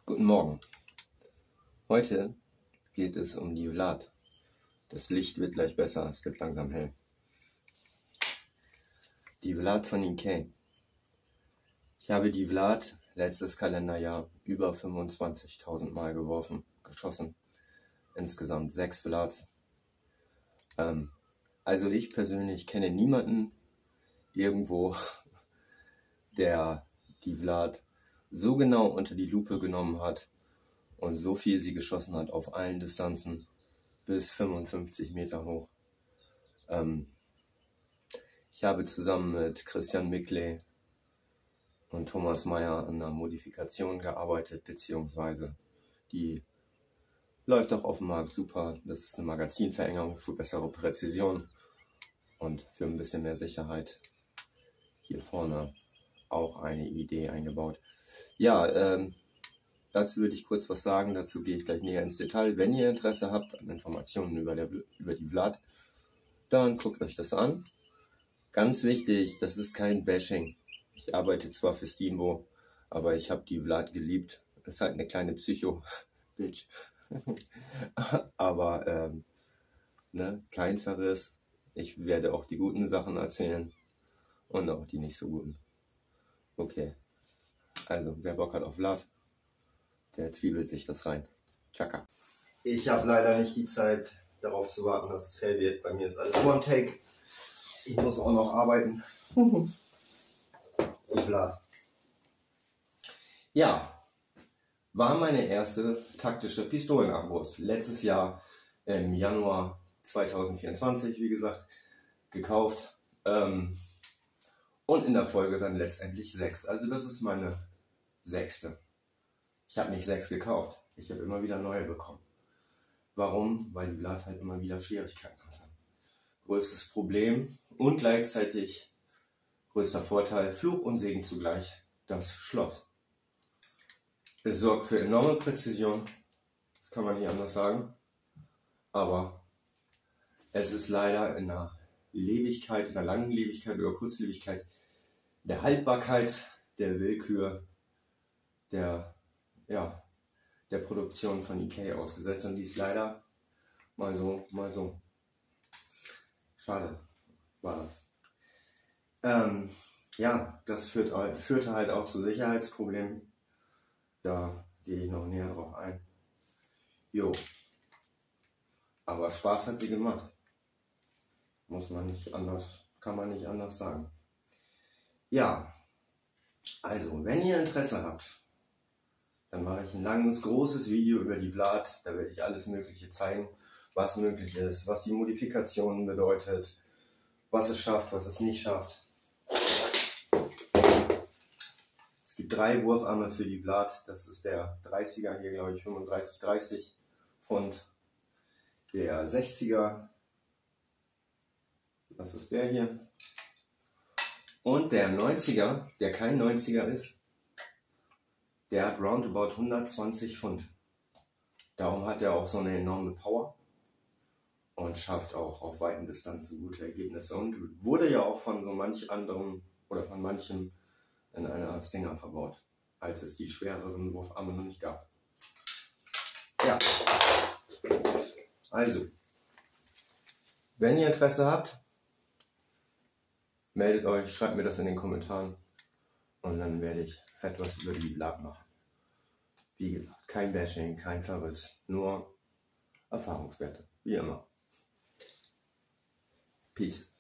Guten Morgen. Heute geht es um die Vlad. Das Licht wird gleich besser, es wird langsam hell. Die Vlad von EK. Ich habe die Vlad letztes Kalenderjahr über 25.000 Mal geschossen. Insgesamt 6 Vlads. Also ich persönlich kenne niemanden irgendwo, der die Vlad so genau unter die Lupe genommen hat und so viel sie geschossen hat auf allen Distanzen bis 55 Meter hoch. Ich habe zusammen mit Christian Mickley und Thomas Meyer an einer Modifikation gearbeitet, beziehungsweise die läuft auch auf dem Markt super. Das ist eine Magazinverengerung für bessere Präzision und für ein bisschen mehr Sicherheit. Hier vorne auch eine Idee eingebaut. Ja, dazu würde ich kurz was sagen, dazu gehe ich gleich näher ins Detail. Wenn ihr Interesse habt an Informationen über die Vlad, dann guckt euch das an. Ganz wichtig, das ist kein Bashing. Ich arbeite zwar für Steambo, aber ich habe die Vlad geliebt. Das ist halt eine kleine Psycho-Bitch. Aber, kein Verriss. Ich werde auch die guten Sachen erzählen und auch die nicht so guten. Okay, also wer Bock hat auf Vlad, der zwiebelt sich das rein. Tschakka. Ich habe leider nicht die Zeit, darauf zu warten, dass es hell wird. Bei mir ist alles One-Take. Ich muss auch noch arbeiten. Die Vlad. Ja, war meine erste taktische Pistolenarmbrust. Letztes Jahr im Januar 2024, wie gesagt, gekauft. Und in der Folge dann letztendlich 6. Also das ist meine 6. Ich habe nicht 6 gekauft. Ich habe immer wieder neue bekommen. Warum? Weil die Vlad halt immer wieder Schwierigkeiten hatte. Größtes Problem und gleichzeitig größter Vorteil, Fluch und Segen zugleich, das Schloss. Es sorgt für enorme Präzision, das kann man nicht anders sagen, aber es ist leider in der Lebigkeit, in der langen Lebigkeit oder Kurzlebigkeit, der Haltbarkeit, der Willkür, der Produktion von EK ausgesetzt, und die ist leider mal so, mal so. Schade war das. Das führte halt auch zu Sicherheitsproblemen. Da gehe ich noch näher drauf ein. Jo. Aber Spaß hat sie gemacht. Kann man nicht anders sagen. Ja, also wenn ihr Interesse habt, dann mache ich ein langes, großes Video über die Vlad. Da werde ich alles Mögliche zeigen, was möglich ist, was die Modifikationen bedeutet, was es schafft, was es nicht schafft. Es gibt 3 Wurfarme für die Vlad. Das ist der 30er, hier glaube ich 35-30 Pfund. Der 60er, das ist der hier. Und der 90er, der kein 90er ist, der hat roundabout 120 Pfund. Darum hat er auch so eine enorme Power und schafft auch auf weiten Distanzen gute Ergebnisse und wurde ja auch von so manch anderem oder von manchem in einer Stinger verbaut, als es die schwereren Wurfarme noch nicht gab. Ja, also, wenn ihr Interesse habt, meldet euch, schreibt mir das in den Kommentaren und dann werde ich etwas über die Vlad machen. Wie gesagt, kein Bashing, kein Verriss, nur Erfahrungswerte, wie immer. Peace.